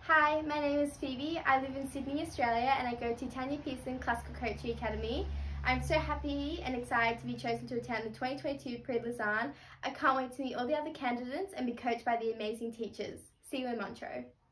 Hi, my name is Phoebe. I live in Sydney, Australia, and I go to Tanya Pearson Classical Coaching Academy. I'm so happy and excited to be chosen to attend the 2022 Prix de Lausanne. I can't wait to meet all the other candidates and be coached by the amazing teachers. See you in Montreux.